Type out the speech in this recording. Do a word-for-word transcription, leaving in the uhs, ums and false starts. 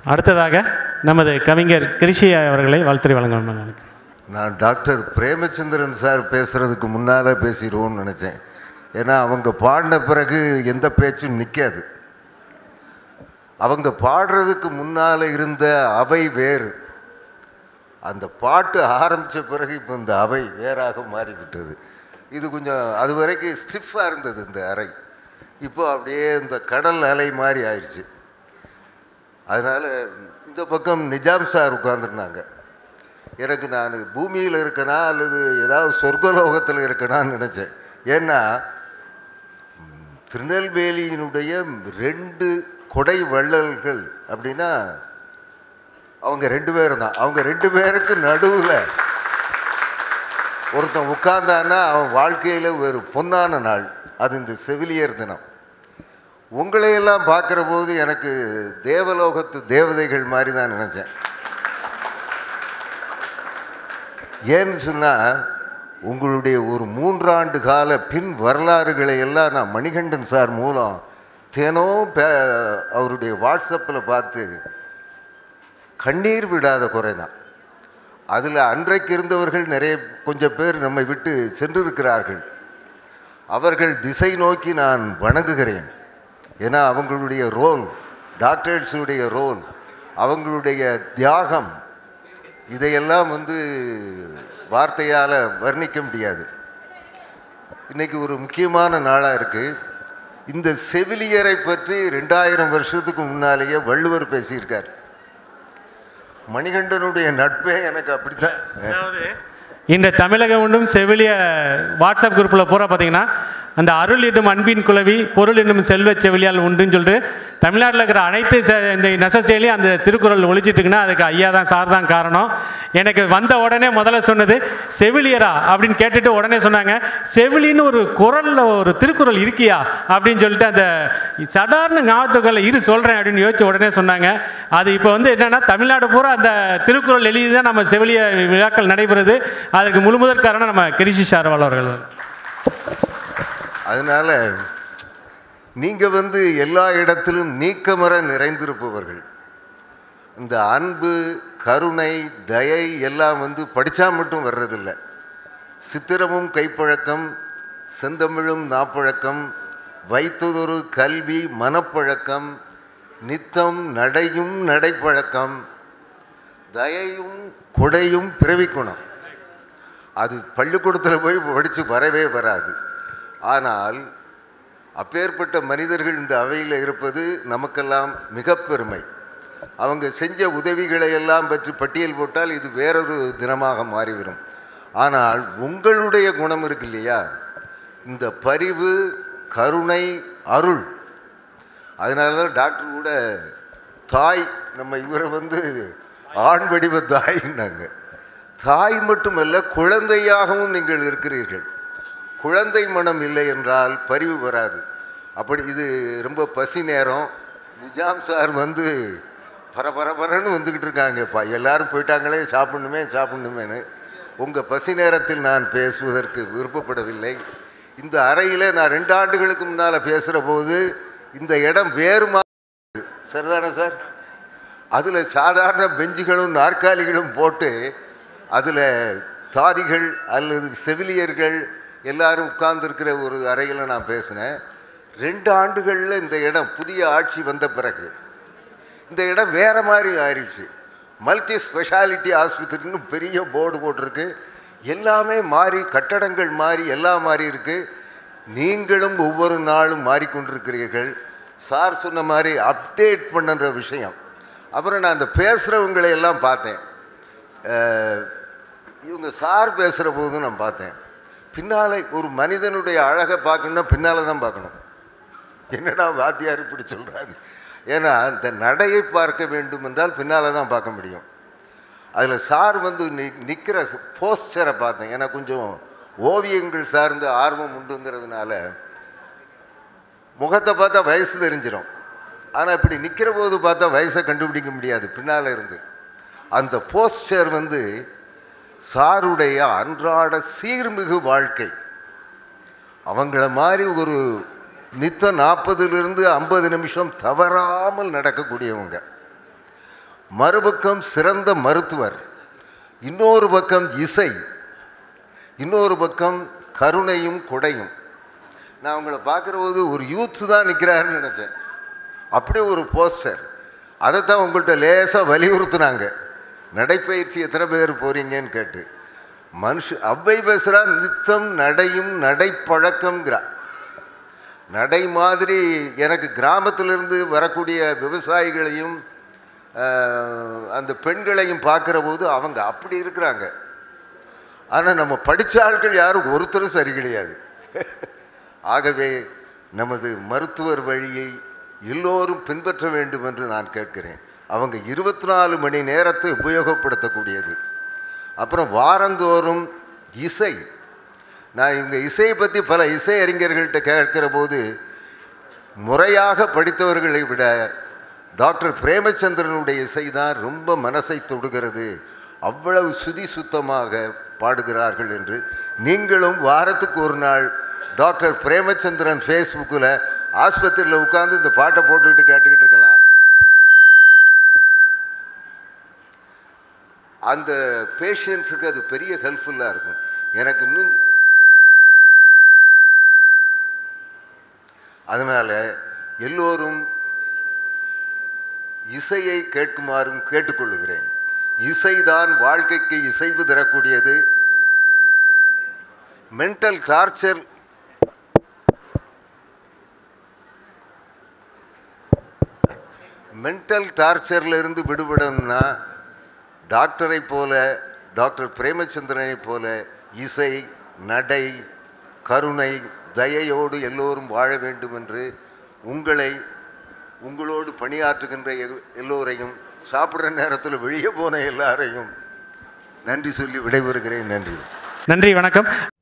அடுத்ததாக நமது கவிஞர் கிருஷி அவர்களை வாழ்த்துறை வழங்க. நான் டாக்டர் பிரேமச்சந்திரன் சார் பேசுகிறதுக்கு முன்னால் பேசிடுவோம்னு நினச்சேன். ஏன்னா அவங்க பாடின பிறகு எந்த பேச்சும் நிற்காது. அவங்க பாடுறதுக்கு முன்னால் இருந்த அவை வேறு, அந்த பாட்டு ஆரம்பித்த பிறகு இப்போ இந்த அவை வேறாக மாறிவிட்டது. இது கொஞ்சம் அது வரைக்கும் ஸ்டிஃபாக இருந்தது இந்த அறை, இப்போ அப்படியே இந்த கடல் அலை மாதிரி ஆயிடுச்சு. அதனால் இந்த பக்கம் நிஜாம் சார் உட்கார்ந்துருந்தாங்க. எனக்கு நான் பூமியில் இருக்கனா அல்லது ஏதாவது சொர்க்கலோகத்தில் இருக்கணான்னு நினச்சேன். ஏன்னா திருநெல்வேலியினுடைய ரெண்டு கொடை வள்ளல்கள் அப்படின்னா அவங்க ரெண்டு பேரும் தான். அவங்க ரெண்டு பேருக்கு நடுவில் ஒருத்தன் உட்கார்ந்தான்னா அவன் வாழ்க்கையில் ஒரு பொன்னான நாள், அது இந்த செவிலியர் தினம். உங்களையெல்லாம் பார்க்குற போது எனக்கு தேவலோகத்து தேவதைகள் மாதிரி தான் நினச்சேன். ஏன்னு சொன்னால் உங்களுடைய ஒரு மூன்றாண்டு கால பின் வரலாறுகளை எல்லாம் நான் மணிகண்டன் சார் மூலம் தினம் பே அவருடைய வாட்ஸ்அப்பில் பார்த்து கண்ணீர் விடாத குறை தான். அதில் அன்றைக்கு இருந்தவர்கள் நிறைய கொஞ்சம் பேர் நம்மை விட்டு சென்றிருக்கிறார்கள். அவர்கள் திசை நோக்கி நான் வணங்குகிறேன். ஏன்னா அவங்களுடைய ரோல், டாக்டர்ஸுடைய ரோல், அவங்களுடைய தியாகம், இதையெல்லாம் வந்து வார்த்தையால் வர்ணிக்க முடியாது. இன்றைக்கி ஒரு முக்கியமான நாளாக இருக்குது. இந்த செவிலியரை பற்றி ரெண்டாயிரம் வருஷத்துக்கு முன்னாலேயே வள்ளுவர் பேசியிருக்கார். மணிகண்டனுடைய நட்பே எனக்கு அப்படித்தான். இந்த தமிழகம் ஒன்றும் செவிலிய வாட்ஸ்அப் குரூப்பில் பூரா பார்த்தீங்கன்னா அந்த அருள் என்னும் அன்பின் குலவி பொருள் என்னும் செல்வ செவிலியால் உண்டுன்னு சொல்லிட்டு தமிழ்நாட்டில் இருக்கிற அனைத்து இந்த நெசஸ்டேலையும் அந்த திருக்குறள் ஒழிச்சிட்டு இருக்குன்னா அதுக்கு ஐயா தான் சார் தான் காரணம். எனக்கு வந்த உடனே முதல்ல சொன்னது செவிலியரா அப்படின்னு கேட்டுட்டு உடனே சொன்னாங்க, செவிலின்னு ஒரு குரலில் ஒரு திருக்குறள் இருக்கியா அப்படின்னு சொல்லிட்டு அந்த சாதாரண ஞாபகத்துக்களை இரு சொல்கிறேன் அப்படின்னு யோசிச்சு உடனே சொன்னாங்க. அது இப்போ வந்து என்னென்னா தமிழ்நாடு பூரா அந்த திருக்குறள் எழுதி தான் நம்ம செவிலிய விழாக்கள் நடைபெறுது. அதற்கு முழு முதற் காரணம் நம்ம கிருஷி சார்வால் அவர்கள். அதனால் நீங்கள் வந்து எல்லா இடத்திலும் நீக்கமர நிறைந்திருப்பவர்கள். இந்த அன்பு, கருணை, தயை எல்லாம் வந்து படித்தா மட்டும் வர்றதில்லை. சித்திரமும் கைப்பழக்கம், செந்தமிழும் நாப்பழக்கம், வைத்ததொரு கல்வி மனப்பழக்கம், நித்தம் நடையும் நடைப்பழக்கம், தயையும் கொடையும் பிறவிக்குணம். அது பள்ளிக்கூடத்தில் போய் படித்து வரவே வராது. ஆனால் அப்பேற்பட்ட மனிதர்கள் இந்த அவையில் இருப்பது நமக்கெல்லாம் மிக பெருமை. அவங்க செஞ்ச உதவிகளை எல்லாம் பற்றி பட்டியல் போட்டால் இது வேறொரு தினமாக மாறிவிடும். ஆனால் உங்களுடைய குணம் இருக்கு இல்லையா, இந்த பரிவு, கருணை, அருள். அதனால தான் டாக்டர் கூட தாய், நம்ம இவரை வந்து ஆண் வடிவ தாயின்னாங்க. தாய் மட்டுமல்ல, குழந்தையாகவும் நீங்கள் இருக்கிறீர்கள். குழந்தை மனம் இல்லை என்றால் பரிவு வராது. அப்படி இது ரொம்ப பசி நேரம். நிஜாம் சார் வந்து பரபரபரன்னு வந்துக்கிட்டு இருக்காங்கப்பா, எல்லாரும் போயிட்டாங்களே சாப்பிடணுமே சாப்பிடணுமேனு. உங்கள் பசி நேரத்தில் நான் பேசுவதற்கு விருப்பப்படவில்லை. இந்த அறையில் நான் ரெண்டு ஆண்டுகளுக்கு முன்னால் பேசுகிற போது இந்த இடம் வேறு மாதிரி சரிதானே சார்? அதில் சாதாரண பெஞ்சுகளும் நாற்காலிகளும் போட்டு அதில் தாதிகள் அல்லது செவிலியர்கள் எல்லாரும் உட்கார்ந்துருக்கிற ஒரு அறையில் நான் பேசினேன். ரெண்டு ஆண்டுகளில் இந்த இடம் புதிய ஆட்சி வந்த பிறகு இந்த இடம் வேறு மாதிரி ஆயிடுச்சு. மல்டி ஸ்பெஷாலிட்டி ஆஸ்பத்திரின்னு பெரிய போர்டு போட்டிருக்கு. எல்லாமே மாறி, கட்டடங்கள் மாறி, எல்லாம் மாறி இருக்குது. நீங்களும் ஒவ்வொரு நாளும் மாறிக்கொண்டிருக்கிறீர்கள். சார் சொன்ன மாதிரி அப்டேட் பண்ணுற விஷயம். அப்புறம் நான் அந்த பேசுகிறவங்களை எல்லாம் பார்த்தேன். இவங்க சார் பேசுகிற போதும் நான் பார்த்தேன். பின்னால் ஒரு மனிதனுடைய அழகை பார்க்கணுன்னா பின்னால் தான் பார்க்கணும். என்னடா வாத்தியார் இப்படி சொல்கிறாரு? ஏன்னா இந்த நடையை பார்க்க வேண்டும் என்றால் பின்னால் தான் பார்க்க முடியும். அதில் சார் வந்து நி நிற்கிற போஸ்டரை பார்த்தேன். ஏன்னா கொஞ்சம் ஓவியங்கள் சார்ந்த ஆர்வம் உண்டுங்கிறதுனால முகத்தை பார்த்தா வயசு தெரிஞ்சிடும். ஆனால் இப்படி நிற்கிற போது பார்த்தா வயசை கண்டுபிடிக்க முடியாது பின்னால் இருந்து. அந்த போஸ்டர் வந்து சாருடைய அன்றாட சீர்மிகு வாழ்க்கை. அவங்கள மாதிரி ஒரு நித்தம் நாற்பதுலேருந்து ஐம்பது நிமிஷம் தவறாமல் நடக்கக்கூடியவங்க. மறுபக்கம் சிறந்த மருத்துவர், இன்னொரு பக்கம் இசை, இன்னொரு பக்கம் கருணையும் கொடையும். நான் உங்களை பார்க்குற போது ஒரு யூத்து தான் நிற்கிறாருன்னு நினச்சேன். அப்படியே ஒரு போஸ்டர். அதை தான் உங்கள்கிட்ட லேசாக வலியுறுத்துனாங்க. நடைப்பயிற்சி எத்தனை பேர் போகிறீங்கன்னு கேட்டு. மனுஷ அவ்வை பேசுகிறா, நித்தம் நடையும் நடைப்பழக்கம்ங்கிறா. நடை மாதிரி எனக்கு கிராமத்திலிருந்து வரக்கூடிய விவசாயிகளையும் அந்த பெண்களையும் பார்க்குற போது அவங்க அப்படி இருக்கிறாங்க. ஆனால் நம்ம படித்த ஆட்கள் யாரும் ஒருத்தரும் சரி கிடையாது. ஆகவே நமது மருத்துவர் வழியை எல்லோரும் பின்பற்ற வேண்டும் என்று நான் கேட்கிறேன். அவங்க இருபத்தி நாலு மணி நேரத்தை உபயோகப்படுத்தக்கூடியது. அப்புறம் வாரந்தோறும் இசை. நான் இவங்க இசையை பற்றி பல இசை அறிஞர்கள்ட்ட கேட்கிற போது, முறையாக படித்தவர்களை விட டாக்டர் பிரேமச்சந்திரனுடைய இசை தான் ரொம்ப மனசை தொடுகிறது, அவ்வளவு சுதி சுத்தமாக பாடுகிறார்கள் என்று. நீங்களும் வாரத்துக்கு ஒரு நாள் டாக்டர் பிரேமச்சந்திரன் ஃபேஸ்புக்கில் ஆஸ்பத்திரியில் உட்காந்து இந்த பாட்டை போட்டுக்கிட்டு கேட்டுக்கிட்டு இருக்கலாம். அந்த பேஷண்ட்ஸுக்கு அது பெரிய ஹெல்ப்ஃபுல்லாக இருக்கும். எனக்கு இன்னும் அதனால் எல்லோரும் இசையை கேட்குமாறும் கேட்டுக்கொள்கிறேன். இசைதான் வாழ்க்கைக்கு இசைவு தரக்கூடியது. மென்டல் டார்ச்சர் மென்டல் டார்ச்சரில் இருந்து விடுபடணும்னா டாக்டரை போல, டாக்டர் பிரேமச்சந்திரனை போல இசை, நடை, கருணை, தயையோடு எல்லோரும் வாழ வேண்டும் என்று உங்களை, உங்களோடு பணியாற்றுகின்ற எல்லோரையும், சாப்பிட்ற நேரத்தில் வெளியே போன எல்லாரையும் நன்றி சொல்லி விடைபெறுகிறேன். நன்றி. நன்றி, வணக்கம்.